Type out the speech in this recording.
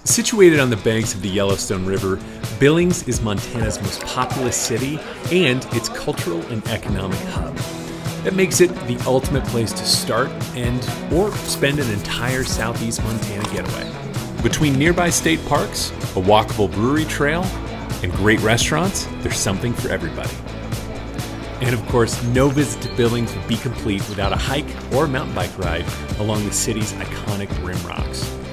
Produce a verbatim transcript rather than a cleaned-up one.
Situated on the banks of the Yellowstone River, Billings is Montana's most populous city and its cultural and economic hub. That makes it the ultimate place to start and or spend an entire southeast Montana getaway. Between nearby state parks, a walkable brewery trail, and great restaurants, there's something for everybody. And of course, no visit to Billings would be complete without a hike or mountain bike ride along the city's iconic rim rocks.